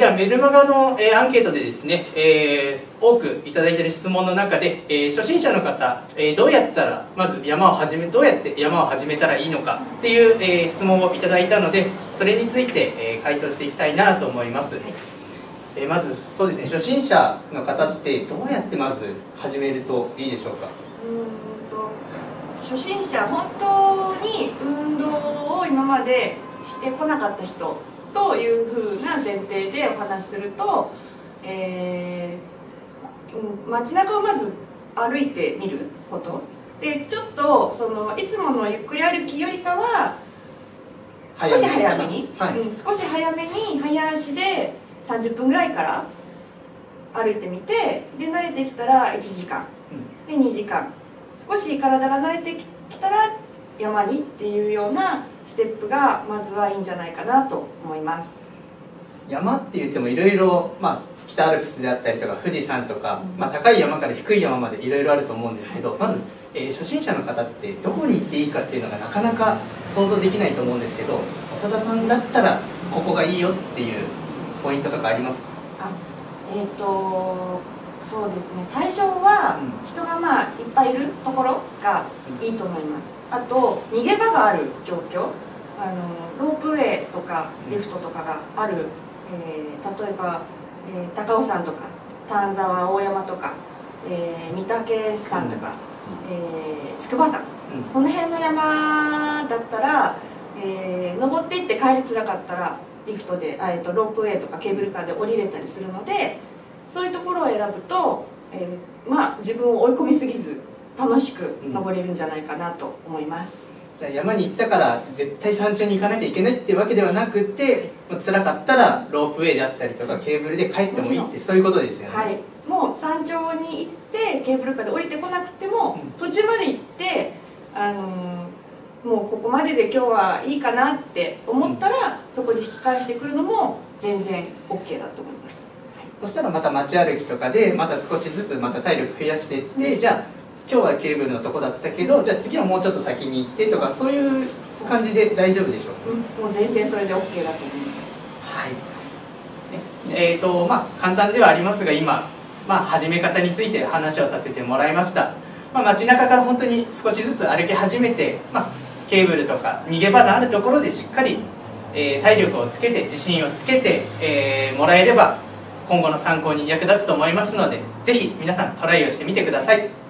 ではメルマガの、アンケートでですね、多くいただいている質問の中で、初心者の方、どうやって山を始めたらいいのかっていう、質問をいただいたので、それについて、回答していきたいなと思います。はい、まずそうですね、初心者の方ってどうやってまず始めるといいでしょうか。 初心者、本当に運動を今までしてこなかった人というふうな前提でお話しすると、街中をまず歩いてみることで、ちょっといつものゆっくり歩きよりかは少し早めに、少し早めに早足で30分ぐらいから歩いてみて、で慣れてきたら1時間で2時間、少し体が慣れてきたら山にっていうようなステップがまずはいいんじゃないかなと思います。 山って言ってもいろいろ、北アルプスであったりとか富士山とか、高い山から低い山までいろいろあると思うんですけど、まず、初心者の方ってどこに行っていいかっていうのがなかなか想像できないと思うんですけど、長田さんだったらここがいいよっていうポイントとかありますか？ そうですね、最初は人がいっぱいいるところがいいと思います。あと逃げ場がある状況、ロープウェイとかリフトとかがある、例えば、高尾山とか丹沢大山とか、御嶽山とか、筑波山、その辺の山だったら、登っていって帰りつらかったらリフトでロープウェイとかケーブルカーで降りれたりするので、そういうところを選ぶと、自分を追い込みすぎず楽しく登れるんじゃないかなと思います。 じゃあ山に行ったから絶対山頂に行かなきゃいけないっていうわけではなくて、辛かったらロープウェイであったりとかケーブルで帰ってもいいって、そういうことですよね。 はい、もう山頂に行ってケーブルカーで降りてこなくても、途中まで行ってもうここまでで今日はいいかなって思ったら、そこで引き返してくるのも全然 OK だと思います。 そしたらまた街歩きとかでまた少しずつまた体力増やしていって、じゃあ今日はケーブルのとこだったけど、じゃあ次はもうちょっと先に行ってとか、そういう感じで大丈夫でしょうか？ もう全然それで OK だと思います。 はい。簡単ではありますが、今、始め方について話をさせてもらいました。街中から本当に少しずつ歩き始めて、ケーブルとか逃げ場のあるところでしっかり、体力をつけて自信をつけて、もらえれば今後の参考に役立つと思いますので、ぜひ皆さんトライをしてみてください。